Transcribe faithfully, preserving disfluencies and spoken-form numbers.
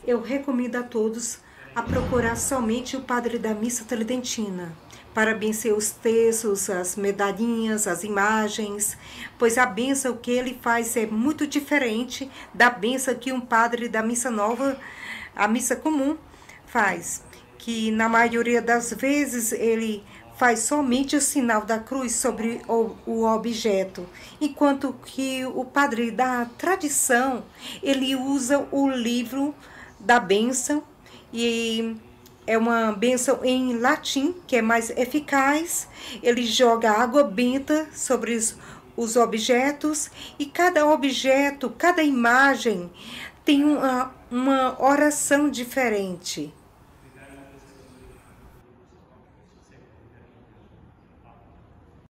eu recomendo a todos a procurar somente o padre da missa tridentina, para benzer os textos, as medalhinhas, as imagens, pois a bênção que ele faz é muito diferente da bênção que um padre da missa nova, a missa comum, faz, que na maioria das vezes ele faz somente o sinal da cruz sobre o, o objeto, enquanto que o padre da tradição, ele usa o livro da bênção, e é uma bênção em latim, que é mais eficaz. Ele joga água benta sobre os, os objetos, e cada objeto, cada imagem tem uma, uma oração diferente.